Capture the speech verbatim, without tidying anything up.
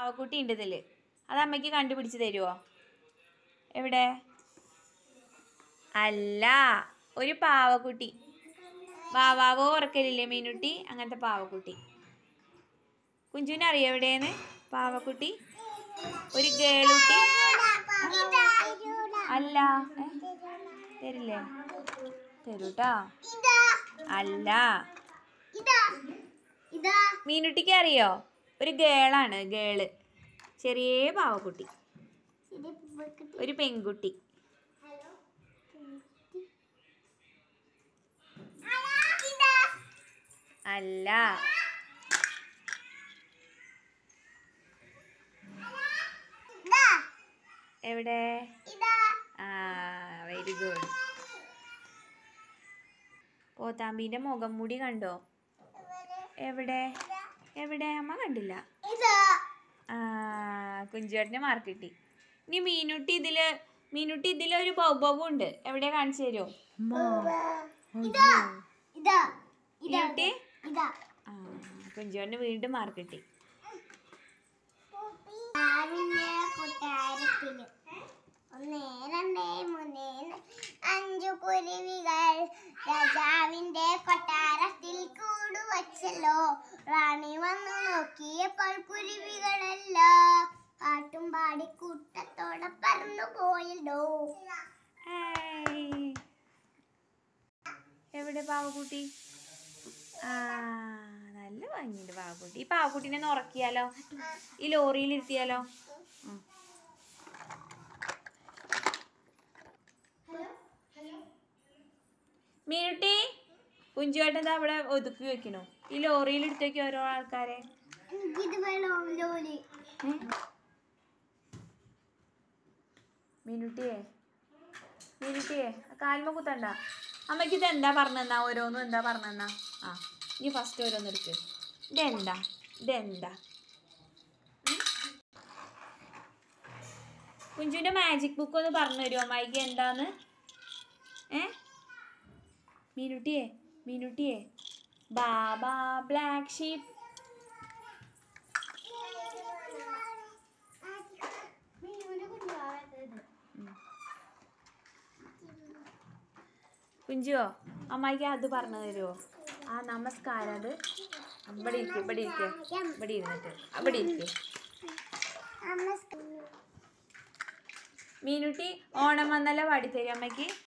പാവക്കുട്ടി ഉണ്ട് ഇതിൽ. അത് അമ്മയ്ക്ക് കണ്ടുപിടിച്ച് തരുമോ? എവിടെ? അല്ല, ഒരു പാവക്കുട്ടി. വാവാവോ ഉറക്കലില്ലേ മീനുട്ടി? അങ്ങനത്തെ പാവക്കുട്ടി. കുഞ്ചുവിനെ അറിയോ എവിടെയെന്ന്? പാവക്കുട്ടി ഒരു ഗേളുട്ടി. അല്ല, തരില്ലേ? തരൂട്ടാ. അല്ല, മീനുട്ടിക്ക് അറിയോ? ഒരു ഗേളാണ്, ഗേള്. ചെറിയ പാവക്കുട്ടി, ഒരു പെൺകുട്ടി. അല്ല, എവിടെ? ആ, വെരി ഗുഡ്. പോത്താമ്പീന്റെ മുഖം മൂടി കണ്ടോ? എവിടെ? എവിടെ? അമ്മ കണ്ടില്ല. ആ, കുഞ്ചുവേട്ടന് മാർക്ക് കിട്ടി. ഇനി മീനുട്ടി ഇതില് മീനുട്ടി ഇതിലൊരു ബൗബവും ഉണ്ട്. എവിടെ? കാണിച്ചു തരുമോ? മീനുട്ടി. ആ, കുഞ്ചുവേട്ടന് വീണ്ടും മാർക്ക് കിട്ടി. ഒന്നേ രണ്ടേ മൂന്നേ അഞ്ചു കുരുവികൾ രാജാവിന്റെ കൊട്ടാരത്തിൽ കൂടുവച്ചല്ലോ. റാണി വന്നു നോക്കിയപ്പോൾ കുരുവികളല്ലോ പാട്ടും പാടി കൂട്ടത്തോടെ പറന്നു പോയല്ലോ. എവിടെ പാവക്കുട്ടി? ആ, നല്ല ഭംഗിയുണ്ട് പാവക്കുട്ടി. ഈ പാവക്കുട്ടീനെ ഒന്ന് ഉറക്കിയാലോ? ഈ ലോറിയിൽ ഇരുത്തിയാലോ? മീനുട്ടി, കുഞ്ചുവേട്ടൻ അവിടെ ഒതുക്കി വെക്കണോ? ഈ ലോറിയിൽ എടുത്തേക്ക് ഓരോ ആൾക്കാരെ. മീനുട്ടിയെ മീനുട്ടിയെ കാൽമ കുത്തണ്ട. അമ്മയ്ക്ക് ഇത് എന്താ പറഞ്ഞെന്നാ? ഓരോന്നും എന്താ പറഞ്ഞെന്നാ? ആ, ഇനി ഫസ്റ്റ് ഓരോന്ന് എടുക്ക്. ഇതെന്താ? ഇതെന്താ? കുഞ്ചുവിന്റെ മാജിക് ബുക്ക് ഒന്ന് പറഞ്ഞു തരുമോ അമ്മായിക്ക് എന്താന്ന്? ഏ മീനുട്ടിയെ മീനുട്ടിയെ ബാബാ ബ്ലാക്ക് ഷീപ്പ്. കുഞ്ചുവോ, അമ്മായിക്ക് അത് പറഞ്ഞു തരുമോ? ആ നമസ്കാരം. അത് ഇവിടെ ഇരിക്കും, ഇവിടെ ഇരിക്കുക, ഇവിടെ ഇരുന്നിട്ട് അവിടെ ഇരിക്കും. മീനുട്ടി ഓണം വന്നല്ല പാടിത്തരും അമ്മയ്ക്ക്.